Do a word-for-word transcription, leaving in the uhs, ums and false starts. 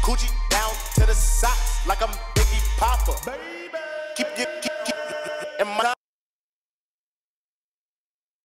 Coochie down to the socks like I'm Biggie Popper. Baby. Keep your, keep, keep, and my